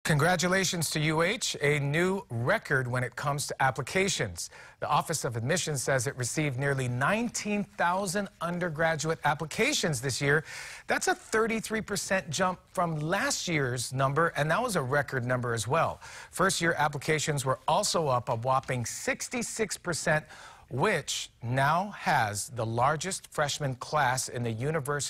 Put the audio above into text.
Congratulations to UH, a new record when it comes to applications. The Office of Admissions says it received nearly 19,000 undergraduate applications this year. That's a 33% jump from last year's number, and that was a record number as well. First-year applications were also up a whopping 66%, which now has the largest freshman class in the university.